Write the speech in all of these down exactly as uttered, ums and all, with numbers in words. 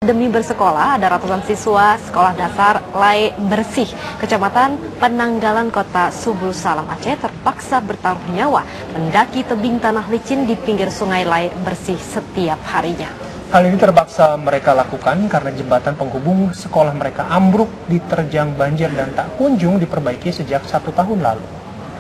Demi bersekolah, ada ratusan siswa sekolah dasar Lae Bersih, Kecamatan Penanggalan, Kota Subul Salam, Aceh terpaksa bertaruh nyawa mendaki tebing tanah licin di pinggir sungai Lae Bersih setiap harinya. Hal ini terpaksa mereka lakukan karena jembatan penghubung sekolah mereka ambruk diterjang banjir dan tak kunjung diperbaiki sejak satu tahun lalu.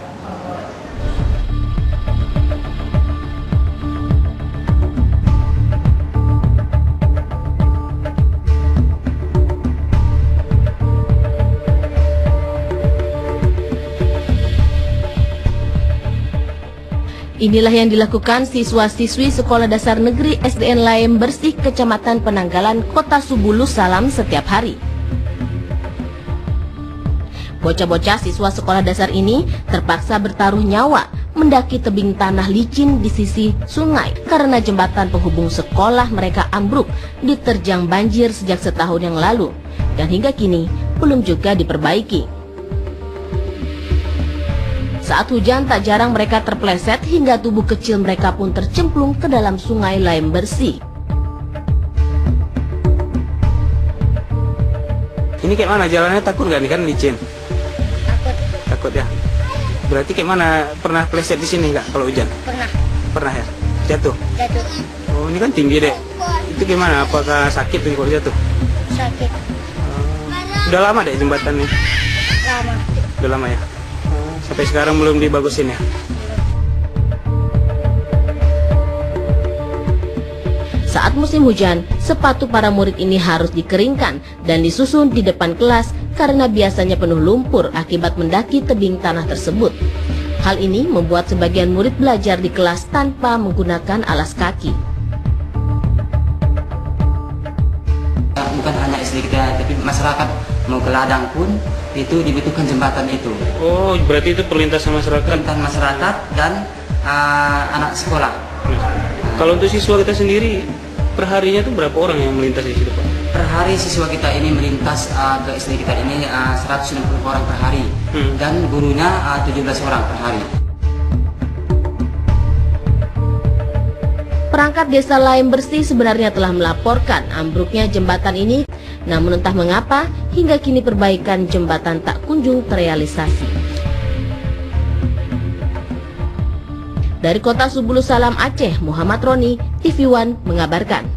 Inilah yang dilakukan siswa-siswi Sekolah Dasar Negeri S D N Lae Bersih, Kecamatan Penanggalan, Kota Subulu Salam setiap hari. Bocah-bocah siswa sekolah dasar ini terpaksa bertaruh nyawa mendaki tebing tanah licin di sisi sungai karena jembatan penghubung sekolah mereka ambruk diterjang banjir sejak setahun yang lalu dan hingga kini belum juga diperbaiki. Saat hujan tak jarang mereka terpleset hingga tubuh kecil mereka pun tercemplung ke dalam sungai Lae Bersih. Ini kayak mana jalannya, takut nggak nih kan licin? Takut. Takut ya. Berarti kayak mana, pernah pleset di sini nggak kalau hujan? Pernah. Pernah ya. Jatuh. Jatuh. Oh ini kan tinggi deh. Itu gimana? Apakah sakit nih kalau jatuh? Sakit. Oh. Udah lama deh jembatannya? Lama. Udah lama ya. Sampai sekarang belum dibagusin ya? Saat musim hujan, sepatu para murid ini harus dikeringkan dan disusun di depan kelas karena biasanya penuh lumpur akibat mendaki tebing tanah tersebut. Hal ini membuat sebagian murid belajar di kelas tanpa menggunakan alas kaki. Bukan hanya S D kita, tapi masyarakat mau ke ladang pun itu dibutuhkan jembatan itu. Oh, berarti itu perlintasan masyarakat? Perlintasan masyarakat dan uh, anak sekolah. Nah, kalau untuk siswa kita sendiri, perharinya tuh berapa orang yang melintas di situ, Pak? Per hari siswa kita ini melintas uh, ke S D kita ini uh, seratus enam puluh orang per hari, hmm. dan gurunya uh, tujuh belas orang per hari. Perangkat Desa Lae Bersih sebenarnya telah melaporkan ambruknya jembatan ini, namun entah mengapa hingga kini perbaikan jembatan tak kunjung terrealisasi. Dari Kota Subulu Salam, Aceh, Muhammad Roni, T V One mengabarkan.